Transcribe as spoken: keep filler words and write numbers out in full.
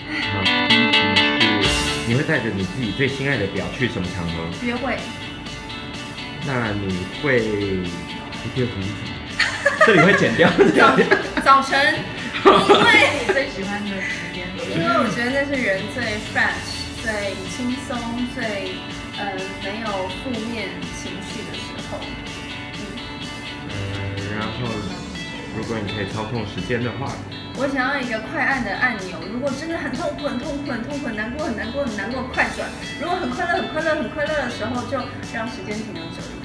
好，第一题是你会带着你自己最心爱的表去什么场合？ 约会。 那你会第二题是什么？这里会剪掉。 早早晨，因为你最喜欢的时间？ 因为我觉得那是人最 fresh、最轻松、最呃没有负面情绪的时候。 嗯，然后如果你可以操控时间的话， 我想要一个快按的按钮，如果真的很痛苦、很痛苦、很痛苦、很难过、很难过、很难过，快转；如果很快乐、很快乐、很快乐的时候，就让时间停留久一点。